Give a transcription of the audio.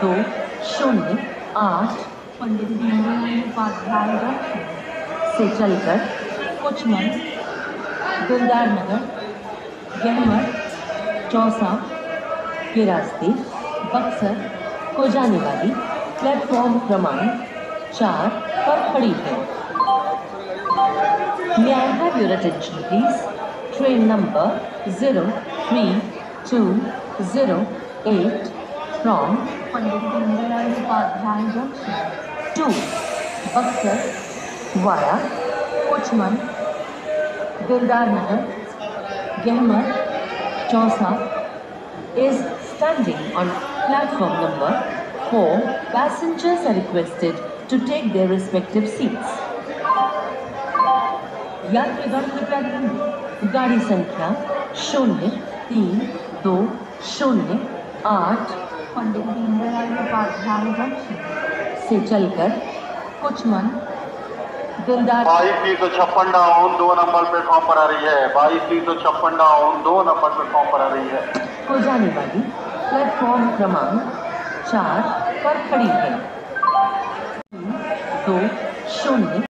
3-2-0-8 Pandit Deendayal Upadhyay junction से चलकर कुचमन, दिलदार नगर, गहमर, चौसा के रास्ते बक्सर को जाने वाली प्लेटफॉर्म क्रमांक 4 पर खड़ी है। May I have your attention, please? Train number 03208 from Pandit Dindayal Upadhyay Junction to Buxar via Kuchman, Dildar Nagar, Gehmar, Chausa is standing on platform number 4. Passengers are requested to take their respective seats. यात्रीगण कृपया ध्यान दें, गाड़ी संख्या 03-2-0-8 Pandit Deendayal Upadhyay junction से चलकर कुचमन, दिलदार 2256 down 2 number platform पर आ रही है। 2256 डाउन 2 नंबर प्लेटफॉर्म पर आ रही है को जाने वाली प्लेटफॉर्म क्रमांक 4 पर खड़ी है। 2-0